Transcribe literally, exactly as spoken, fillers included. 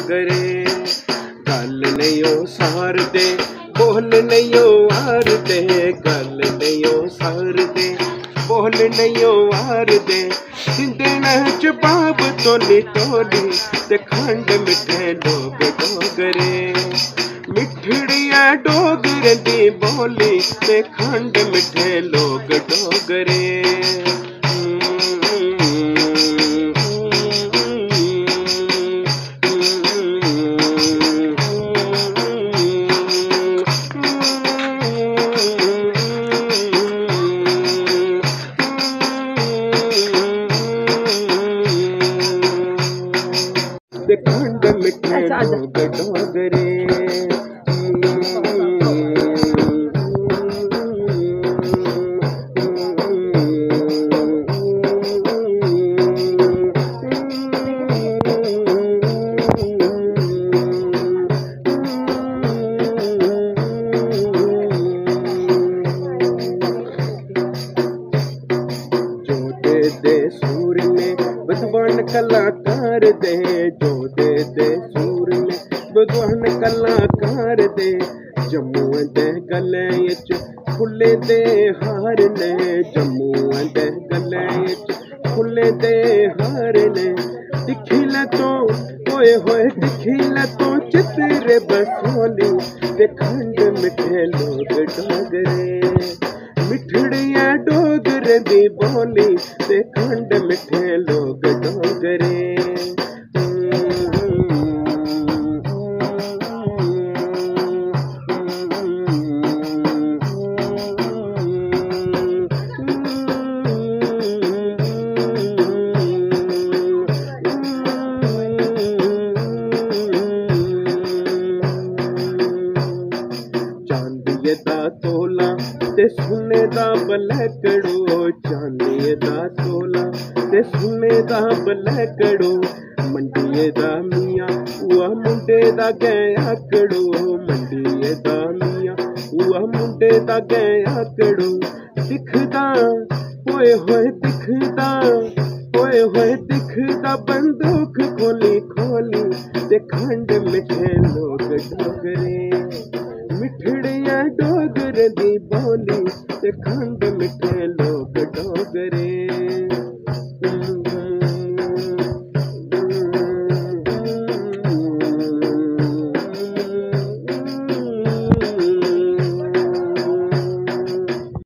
डोगरे। गल नहीं ओ सार दे बोल नहीं ओ वार दे, गल नहीं ओ सार दे बोल नहीं ओ वार दे। देना जवाब तोली तोली ते खंड मिठे लोग डोगरे। मिठड़िया डोगरे दी बोली ते खंड मिठे लोग डोगरे। खंड मिठे लोग डोगरे। जो दे दे सूर में विद्वान कलाकार दे, जो दे दे सूर में विद्वान कलाकार दे। जम्मू दे गले च फुले दे हार ने, जम्मू दे गले च फुले दे हार ने। दिखी ले तो होए होए दिखी ले तो चित्रे बसोली ते खंड मिठे लोग डोगरे। मिठड़िया डोगरे दी बोली ते खंड मिठे लोग डोगरे। चांदी दा तोला ते सुने दा बलकड़ो, चांदी दा तोला ते सुने दा बलकड़ो। मंडिये दा मियां उआ मुंडे दा गया कड़ो, मंडिये दा मियां उआ मुंडे दा गया कड़ो। दिखदा होए होए दिखदा होए होए दिखदा बंदूक खोली खोली ते खंड मिठे लोग डोगरे। मिठड़िया डोगरे दी बोली ते खंड मिठे लोग डोगरे।